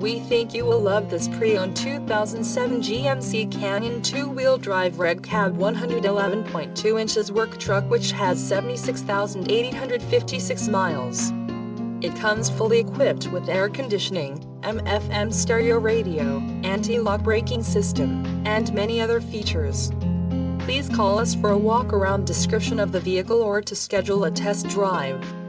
We think you will love this pre-owned 2007 GMC Canyon 2-wheel drive Reg Cab 111.2 inches work truck, which has 76,856 miles. It comes fully equipped with air conditioning, AM/FM stereo radio, anti-lock braking system, and many other features. Please call us for a walk-around description of the vehicle or to schedule a test drive.